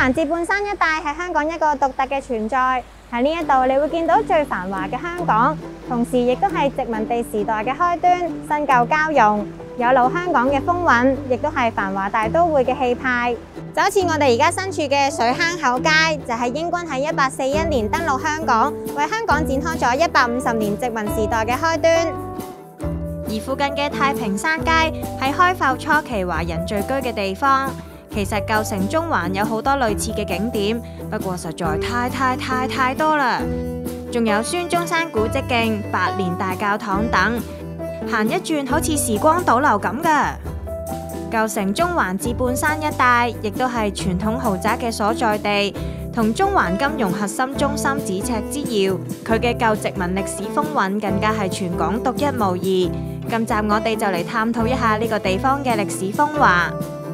環至半山一帶係香港一個獨特嘅存在。喺呢一度，你會見到最繁華嘅香港，同時亦都係殖民地時代嘅開端，新舊交融，有老香港嘅風韻，亦都係繁華大都會嘅氣派。就好似我哋而家身處嘅水坑口街，就係英軍喺1841年登陸香港，為香港展開咗150年殖民時代嘅開端。 而附近嘅太平山街係開埠初期華人聚居嘅地方。其實舊城中環有好多類似嘅景點，不過實在太多啦。仲有孫中山古蹟徑、百年大教堂等，行一轉好似時光倒流咁㗎。舊城中環至半山一帶，亦都係傳統豪宅嘅所在地，同中環金融核心中心咫尺之遙。佢嘅舊殖民歷史風韻更加係全港獨一無二。今集我哋就嚟探討一下呢個地方嘅歷史風華。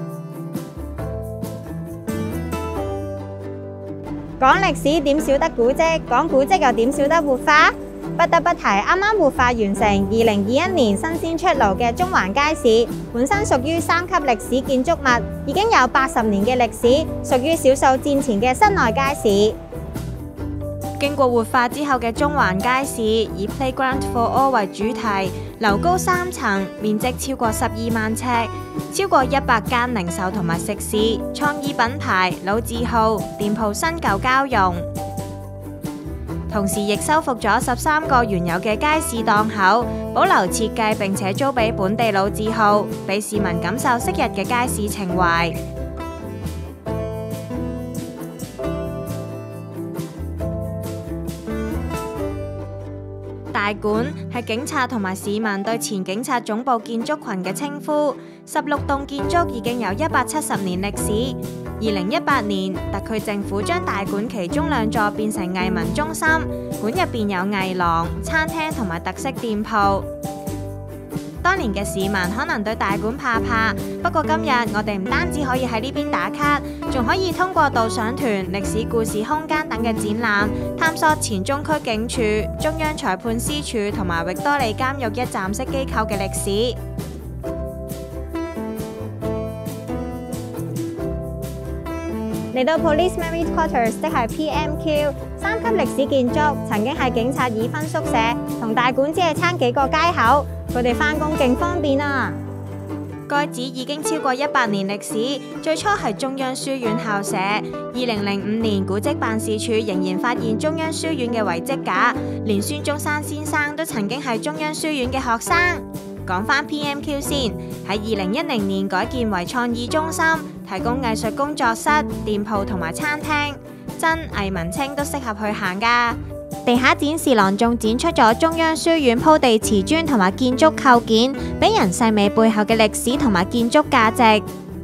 講歷史點少得古蹟，講古蹟又點少得活化？不得不提啱啱活化完成2021年新鮮出爐嘅中環街市，本身屬於3級歷史建築物，已經有80年嘅歷史，屬於少數戰前嘅室內街市。經過活化之後嘅中環街市，以 Playground for All 為主題，樓高3層，面積超過12萬尺，超過100間零售同埋食肆，創意品牌、老字號店鋪新舊交融，同時亦修復咗13個原有嘅街市檔口，保留設計並且租俾本地老字號，俾市民感受昔日嘅街市情懷。大館係警察同埋市民對前警察總部建築群嘅稱呼，16棟建築已經有170年歷史。2018年，特區政府將大館其中2座變成藝文中心，館入邊有藝廊、餐廳同埋特色店鋪。當年嘅市民可能對大館怕，不過今日我哋唔單止可以喺呢邊打卡，仲可以通過導賞團、歷史故事空間等嘅展覽，探索前中區警署、中央裁判司署同埋域多利監獄一站式機構嘅歷史。 嚟到 Police Merit Quarters， 即係 PMQ， 3級歷史建築，曾經係警察已婚宿舍，同大館只係差幾個街口，佢哋返工勁方便啊！ 該址已經超過100年歷史，最初係中央書院校舍。2005年，古蹟辦事處仍然發現中央書院嘅遺跡架，連孫中山先生都曾經係中央書院嘅學生。講返 PMQ 先，喺2010年改建為創意中心，提供藝術工作室、店鋪同埋餐廳，真藝文青都適合去行㗎。地下展示廊仲展出咗中央書院鋪地瓷磚同埋建築構件，俾人細味背後嘅歷史同埋建築價值。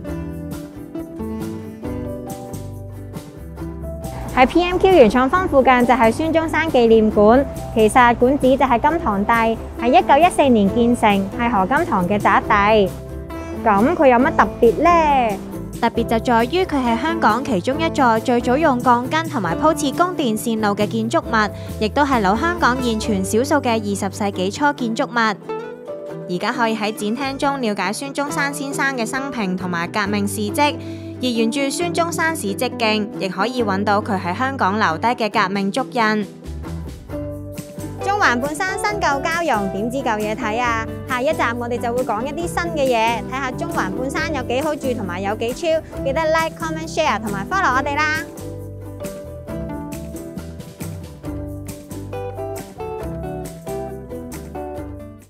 喺 PMQ 元創坊附近就係孫中山紀念館，其實館址就係金堂地，係1914年建成，係何金堂嘅宅地。咁佢有乜特別呢？ 特別就在於佢係香港其中一座最早用鋼筋同埋鋪設供電線路嘅建築物，亦都係老香港現存少數嘅20世紀初建築物。而家可以喺展廳中了解孫中山先生嘅生平同埋革命事蹟，而沿住孫中山史蹟徑，亦可以揾到佢喺香港留低嘅革命足印。 中環半山新舊交融，點知舊嘢睇啊！下一集我哋就會講一啲新嘅嘢，睇下中環半山有幾好住同埋有幾超，記得 like、comment、share 同埋 follow 我哋啦！